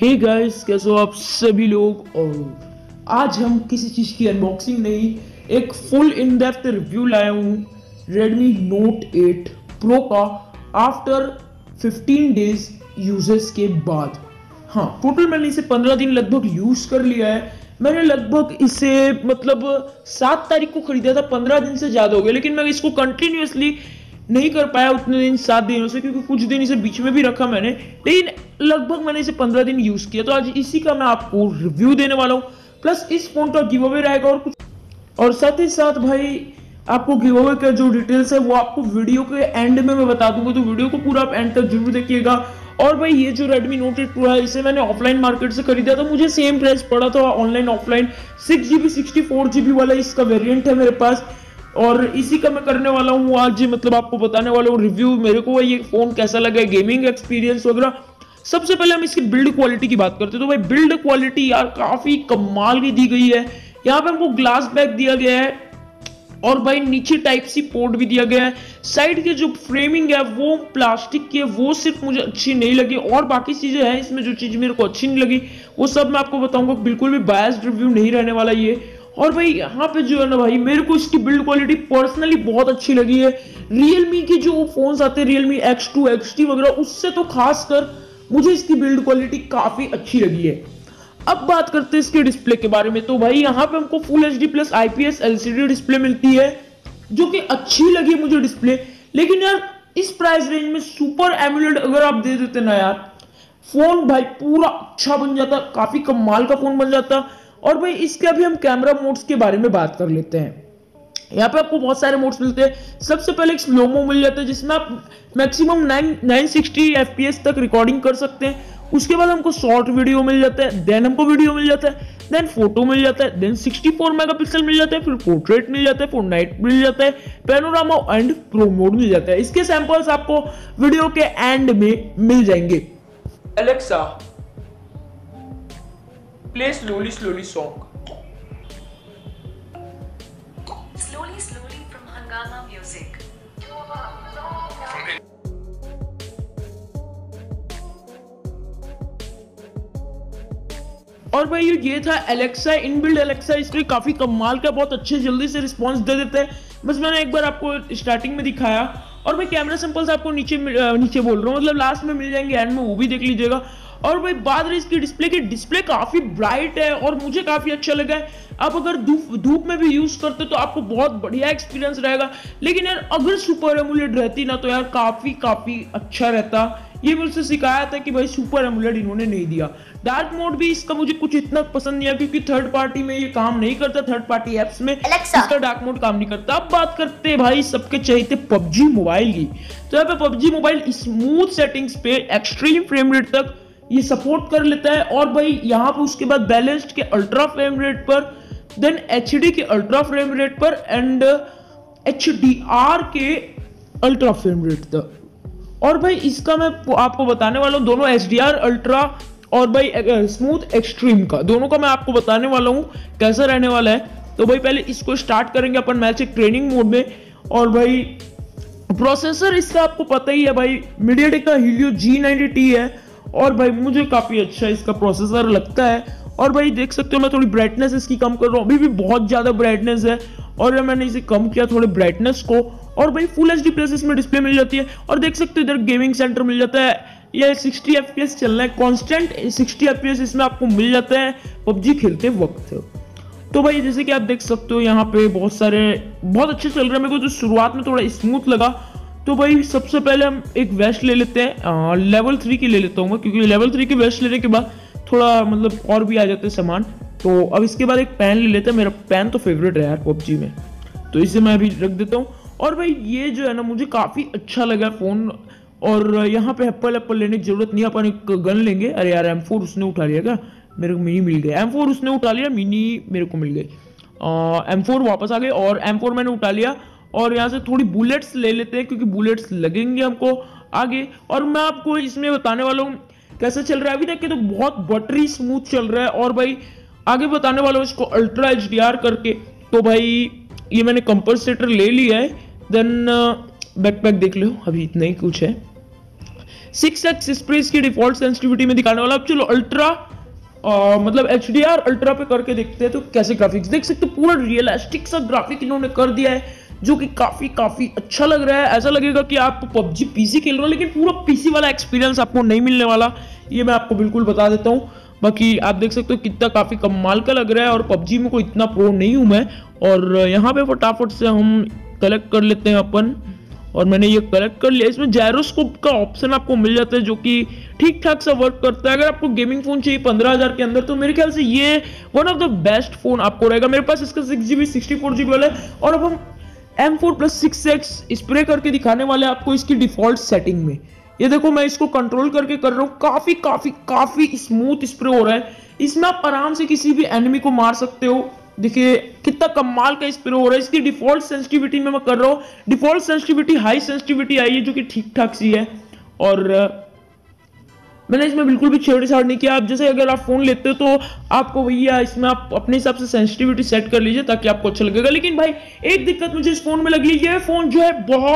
Hey guys, कैसे हो आप सभी लोग। और आज हम किसी चीज़ की अनबॉक्सिंग नहीं, एक फुल इन डेप्थ रिव्यू लाया हूँ Redmi Note 8 Pro का आफ्टर 15 डेज यूजेस के बाद। हाँ, टोटल मैंने इसे 15 दिन लगभग यूज कर लिया है। मैंने लगभग इसे 7 तारीख को खरीदा था, 15 दिन से ज़्यादा हो गया, लेकिन मैं इसको कंटिन्यूसली नहीं कर पाया उतने दिन 7 दिनों से, क्योंकि कुछ दिन इसे बीच में भी रखा मैंने, लेकिन लगभग मैंने इसे 15 दिन यूज किया। तो आज इसी का मैं आपको रिव्यू देने वाला हूँ, प्लस इस फोन का गिव अवे रहेगा और कुछ, और साथ ही साथ भाई आपको गिव अवे का जो डिटेल्स है वो आपको वीडियो के एंड में मैं बता दूंगा, तो वीडियो को पूरा आप एंड तक जरूर देखिएगा। और भाई ये जो Redmi Note 8 Pro है, इसे मैंने ऑफलाइन मार्केट से खरीदा था, मुझे सेम प्राइस पड़ा था ऑनलाइन ऑफलाइन। 6GB 64GB वाला इसका वेरिएंट है मेरे पास, और इसी का मैं करने वाला हूँ आज, आपको बताने वाला हूँ रिव्यू मेरे को ये फोन कैसा लगा, गेमिंग एक्सपीरियंस वगैरह। सबसे पहले हम इसकी बिल्ड क्वालिटी की बात करते हैं, तो भाई बिल्ड क्वालिटी यार काफी कमाल की दी गई है। यहाँ पे हमको ग्लास बैक दिया गया है, और भाई नीचे टाइप सी पोर्ट भी दिया गया है। साइड के जो फ्रेमिंग है वो प्लास्टिक की है, वो सिर्फ मुझे अच्छी नहीं लगी, और बाकी चीजें हैं इसमें जो चीज मेरे को अच्छी नहीं लगी वो सब मैं आपको बताऊंगा। बिल्कुल भी बायस्ड रिव्यू नहीं रहने वाला ये। और भाई यहाँ पे जो है ना भाई, मेरे को इसकी बिल्ड क्वालिटी पर्सनली बहुत अच्छी लगी है। रियलमी की जो फोन्स आते हैं, रियलमी X2 XT वगैरह, उससे तो खासकर मुझे इसकी बिल्ड क्वालिटी काफी अच्छी लगी है। अब बात करते हैं इसके डिस्प्ले के बारे में, तो भाई यहाँ पे हमको full HD plus IPS LCD display मिलती है, जो कि अच्छी लगी मुझे डिस्प्ले। लेकिन यार इस प्राइस रेंज में सुपर एमोलेड अगर आप दे देते ना यार, फोन भाई पूरा अच्छा बन जाता, काफी कमाल का फोन बन जाता। और भाई इसके अभी हम कैमरा मोड्स के बारे में बात कर लेते हैं। यहाँ पे आपको बहुत सारे मोड्स मिलते हैं। सबसे पहले एक स्लोमो मिल जाता है, जिसमें आप मैक्सिमम 960 FPS तक रिकॉर्डिंग कर सकते हैं। उसके बाद हमको शॉर्ट वीडियो मिल जाता है, देन हमको वीडियो मिल जाता है, देन फोटो मिल जाता है, देन 64 मेगापिक्सल मिल जाता है, फिर पोर्ट्रेट मिल जाता है, फॉर नाइट मिल जाता है, पैनोरामा एंड प्रो मोड मिल जाता है। इसके सैंपल्स आपको वीडियो के एंड में मिल जाएंगे। Alexa play slowly slowly song. Slowly, slowly from Hangama Music. और भाई ये था एलेक्सा, इनबिल्ड एलेक्सा। इसके काफी कमाल का, बहुत अच्छे जल्दी से रिस्पांस दे देते हैं। बस मैंने एक बार आपको स्टार्टिंग में दिखाया, और भाई कैमरा सैंपल्स आपको नीचे बोल रहा हूँ, लास्ट में मिल जाएंगे, एंड में वो भी देख लीजिएगा। और भाई बात रही इसकी डिस्प्ले की, डिस्प्ले काफी ब्राइट है और मुझे काफी अच्छा लगा है। आप अगर धूप में भी यूज करते तो आपको बहुत बढ़िया एक्सपीरियंस रहेगा। लेकिन यार अगर सुपर एमोलेड रहती ना, तो यार काफी अच्छा रहता। ये मुझसे शिकायत है कि भाई सुपर एमोलेड इन्होंने नहीं दिया। डार्क मोड भी इसका मुझे कुछ इतना पसंद नहीं है, क्योंकि थर्ड पार्टी में ये काम नहीं करता, थर्ड पार्टी एप्स में इसका डार्क मोड काम नहीं करता। अब बात करते हैं भाई सबके चहेते PUBG मोबाइल की। तो यहाँ पे PUBG मोबाइल स्मूथ सेटिंग्स पे एक्सट्रीम फ्रेम रेट तक ये सपोर्ट कर लेता है। और भाई यहाँ पे उसके बाद बैलेंस्ड के अल्ट्रा फ्रेम रेट पर, देन HD के अल्ट्रा फ्रेम रेट पर, एंड HDR के अल्ट्रा फ्रेम रेट तक। और भाई इसका मैं आपको बताने वाला हूँ दोनों HDR अल्ट्रा और भाई स्मूथ एक्सट्रीम का, दोनों का मैं आपको बताने वाला हूँ कैसा रहने वाला है। तो भाई पहले इसको स्टार्ट करेंगे अपन मैच एक ट्रेनिंग मोड में। और भाई प्रोसेसर इसका आपको पता ही है भाई, MediaTek का Helio G90T है, और भाई मुझे काफी अच्छा इसका प्रोसेसर लगता है। और भाई देख सकते हो मैं थोड़ी ब्राइटनेस इसकी कम कर रहा हूँ, अभी भी बहुत ज्यादा ब्राइटनेस है, और मैंने इसे कम किया थोड़े ब्राइटनेस को। और भाई फुल HD प्लस इसमें डिस्प्ले मिल जाती है, और देख सकते हो इधर गेमिंग सेंटर मिल जाता है। ये 60 FPS चल रहा है, कांस्टेंट 60 FPS इसमें आपको मिल जाता है PUBG खेलते वक्त। तो भाई जैसे कि आप देख सकते हो यहाँ पे बहुत अच्छे चल रहे हैं। मेरे को तो शुरुआत में थोड़ा स्मूथ लगा। तो भाई सबसे पहले हम एक वेस्ट ले लेते हैं, लेवल 3 की ले लेता हूँ, क्योंकि लेवल 3 की वेस्ट लेने के बाद थोड़ा और भी आ जाते हैं सामान। तो अब इसके बाद एक पेन ले लेते हैं, मेरा पेन तो फेवरेट है यार PUBG में, तो इसे मैं अभी रख देता हूँ। और भाई ये जो है ना मुझे काफ़ी अच्छा लगा फ़ोन। और यहाँ पे एप्पल लेने की जरूरत नहीं, अपन एक गन लेंगे। अरे यार M4 उसने उठा लिया क्या, मेरे को मिनी मिल गया। M4 उसने उठा लिया, मिनी मेरे को मिल गई। M4 वापस आ गए, और M4 मैंने उठा लिया। और यहाँ से थोड़ी बुलेट्स ले लेते हैं, क्योंकि बुलेट्स लगेंगे हमको आगे। और मैं आपको इसमें बताने वाला हूँ कैसे चल रहा है। अभी तक के तो बहुत बटरी स्मूथ चल रहा है, और भाई आगे बताने वाला हूँ इसको अल्ट्रा HDR करके। तो भाई ये मैंने कंपनसेटर ले लिया है। देन बैकपैक देख लो, अभी इतना ही कुछ है। 6x डिस्प्ले इसकी डिफॉल्ट सेंसिटिविटी में दिखाने वाला। अब चलो अल्ट्रा मतलब HDR अल्ट्रा पे करके देखते हैं तो कैसे ग्राफिक्स देख सकते हो। पूरा रियलिस्टिक सा ग्राफिक इन्होंने कर दिया है जो कि काफी अच्छा लग रहा है। ऐसा लगेगा कि आप PUBG PC खेल रहे हो, लेकिन पूरा PC वाला एक्सपीरियंस आपको नहीं मिलने वाला, ये मैं आपको बिल्कुल बता देता हूँ। बाकी आप देख सकते हो कितना काफी कमाल का लग रहा है, और PUBG में कोई इतना प्रो नहीं हूं मैं। और यहाँ पे फटाफट से हम कलेक्ट कर लेते हैं अपन, और मैंने ये कलेक्ट कर लिया। इसमें जायरोस्कोप का ऑप्शन आपको मिल जाता है जो कि ठीक ठाक सा वर्क करता है। अगर आपको गेमिंग फोन चाहिए 15,000 के अंदर तो मेरे ख्याल से ये one of the best phone आपको रहेगा। मेरे पास इसका 6GB 64GB वाला है। और अब हम M4+6X स्प्रे करके दिखाने वाले आपको इसकी डिफॉल्ट सेटिंग में। ये देखो मैं इसको कंट्रोल करके कर रहा हूँ, काफी स्मूथ स्प्रे हो रहा है। इसमें आप आराम से किसी भी एनिमी को मार सकते हो। देखिए कितना कमाल का स्प्रे हो रहा है। इसकी डिफॉल्ट सेंसिटिविटी में मैं कर रहा हूँ, डिफॉल्ट सेंसिटिविटी हाई सेंसिटिविटी आई है जो कि ठीक ठाक सी है। और मैंने इसमें बिल्कुल भी छेड़छाड़ नहीं किया। आप जैसे अगर आप फोन लेते हो तो आपको भैया इसमें आप अपने हिसाब से सेंसिटिविटी सेट कर लीजिए ताकि आपको अच्छा लगेगा। लेकिन भाई एक दिक्कत मुझे इस फोन में लगी, ये फोन जो है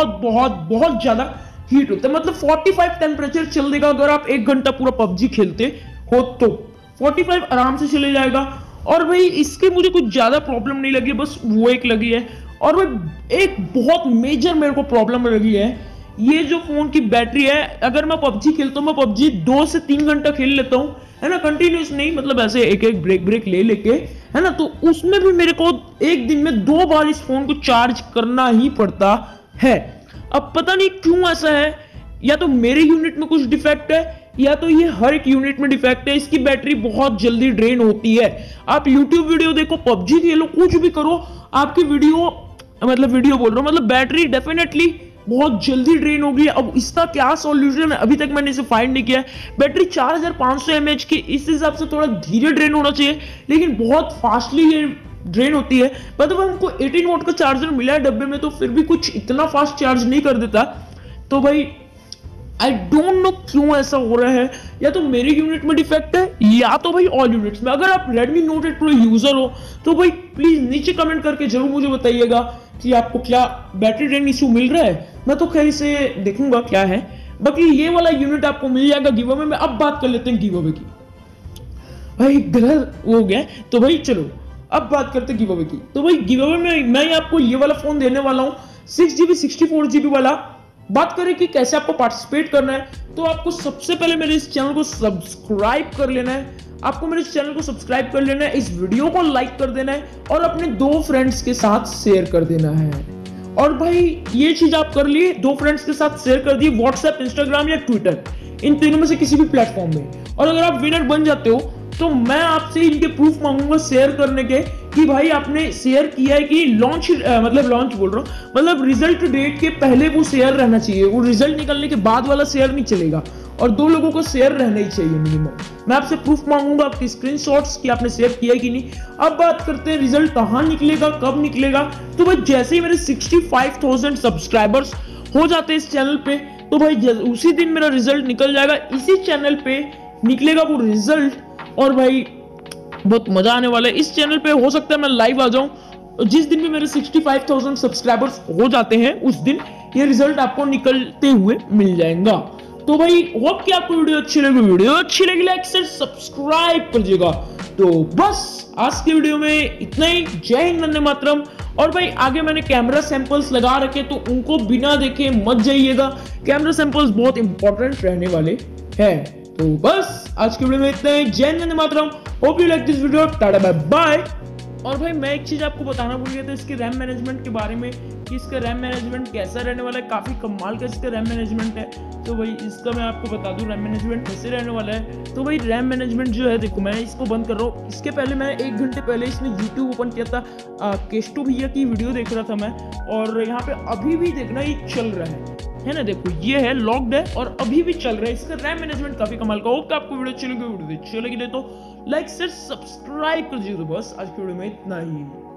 बहुत ज्यादा हीट होता है। मतलब 45 टेम्परेचर चल देगा अगर आप 1 घंटा पूरा PUBG खेलते हो तो 45 आराम से चले जाएगा। और भाई इसके मुझे कुछ ज्यादा प्रॉब्लम नहीं लगी, बस वो एक लगी है। और भाई एक बहुत मेजर मेरे को प्रॉब्लम लगी है, ये जो फोन की बैटरी है। अगर मैं PUBG खेलता हूँ, मैं PUBG 2 से 3 घंटा खेल लेता हूँ, है ना, कंटिन्यूस नहीं, मतलब ऐसे एक ब्रेक ले लेके, है ना। तो उसमें भी मेरे को एक दिन में 2 बार इस फोन को चार्ज करना ही पड़ता है। अब पता नहीं क्यों ऐसा है, या तो मेरे यूनिट में कुछ डिफेक्ट है या तो ये हर एक यूनिट में डिफेक्ट है। इसकी बैटरी बहुत जल्दी ड्रेन होती है। आप YouTube वीडियो देखो, PUBG खेलो, कुछ भी करो, आपकी वीडियो बोल रहा हूँ, मतलब बैटरी डेफिनेटली बहुत जल्दी ड्रेन होगी। अब इसका क्या सॉल्यूशन है अभी तक मैंने इसे फाइंड नहीं किया है। बैटरी 4500 mAh की, इस हिसाब से थोड़ा धीरे ड्रेन होना चाहिए, लेकिन बहुत फास्टली ये ड्रेन होती है। मतलब हमको 18 वोल्ट का चार्जर मिला है डब्बे में, तो फिर भी कुछ इतना फास्ट चार्ज नहीं कर देता। तो भाई आई डोंट नो क्यों ऐसा हो रहा है, या तो मेरे यूनिट में डिफेक्ट है या तो भाई ऑल यूनिट्स में। अगर आप Redmi Note 8 Pro यूजर हो तो भाई प्लीज नीचे कमेंट करके जरूर मुझे बताइएगा कि आपको क्या बैटरी ड्रेन इशू मिल रहा है। मैं तो खैर इसे देखूंगा क्या है। बाकी ये वाला यूनिट आपको मिल जाएगा गिव अवे में। अब बात कर लेते हैं गिव अवे की। भाई गलत हो गया, तो भाई चलो अब बात करते हैं गिव अवे की। तो भाई गिव अवे में मैं आपको ये वाला फोन देने वाला हूँ, 6GB 64GB वाला। बात करें कि कैसे आपको पार्टिसिपेट करना है, तो आपको सबसे पहले मेरे इस चैनल को सब्सक्राइब कर लेना है। आपको मेरे इस चैनल को सब्सक्राइब कर लेना है, इस वीडियो को लाइक कर देना है और अपने 2 फ्रेंड्स के साथ शेयर कर देना है। और भाई ये चीज आप कर लिए, 2 फ्रेंड्स के साथ शेयर कर दिए, WhatsApp, Instagram या Twitter, इन तीनों में से किसी भी प्लेटफॉर्म में। और अगर आप विनर बन जाते हो तो मैं आपसे इनके प्रूफ मांगूंगा शेयर करने के, कि भाई आपने शेयर किया है कि लॉन्च बोल रहा हूँ, मतलब रिजल्ट डेट के पहले वो शेयर रहना चाहिए। वो रिजल्ट निकलने के बाद वाला शेयर नहीं चलेगा, और 2 लोगों को शेयर रहना ही चाहिए मिनिमम। मैं आपसे प्रूफ मांगूंगा आपके स्क्रीनशॉट्स कि आपने शेयर किया है कि नहीं। अब बात करते हैं रिजल्ट कहाँ निकलेगा, कब निकलेगा। तो भाई जैसे ही मेरे 65,000 सब्सक्राइबर्स हो जाते हैं इस चैनल पे, तो भाई उसी दिन मेरा रिजल्ट निकल जाएगा। इसी चैनल पे निकलेगा वो रिजल्ट, और भाई बहुत मजा आने वाला है। इस चैनल पे हो सकता है मैं लाइव आ जाऊं। जिस दिन भी मेरे 65,000 सब्सक्राइबर्स हो जाते हैं उस दिन ये रिजल्ट आपको निकलते हुए मिल जाएगा। तो भाई होप कि आपको वीडियो अच्छी लगी, लाइक से सब्सक्राइब कर दीजिएगा। तो बस आज की वीडियो में इतना ही। जय हिंद, वंदे मातरम। और भाई आगे मैंने कैमरा सैंपल्स लगा रखे, तो उनको बिना देखे मत जाइएगा। कैमरा सैंपल्स बहुत इंपॉर्टेंट रहने वाले हैं। तो बस आज की वीडियो में इतना ही। Jai Hind, Vande Mataram. Hope you like this video. Tata bye bye. और भाई मैं एक चीज आपको बताना भूल गया था इसके रैम मैनेजमेंट के बारे में, कि इसका रैम मैनेजमेंट कैसा रहने वाला है। काफी कमाल का इसका रैम मैनेजमेंट है। तो भाई इसका मैं आपको बता दूं रैम मैनेजमेंट कैसे रहने वाला है। तो भाई रैम मैनेजमेंट जो है, देखो मैं इसको बंद कर रहा हूँ। इसके पहले मैं 1 घंटे पहले इसने यूट्यूब ओपन किया था, केस्टो भैया की वीडियो देख रहा था मैं, और यहाँ पे अभी भी देखना ये चल रहा है ना। देखो ये है लॉक्ड है और अभी भी चल रहा है। इसका रैम मैनेजमेंट काफी कमाल का। होप आपको वीडियो अच्छी लगी तो लाइक शेयर सब्सक्राइब कर दीजिए। तो बस आज की वीडियो में इतना ही।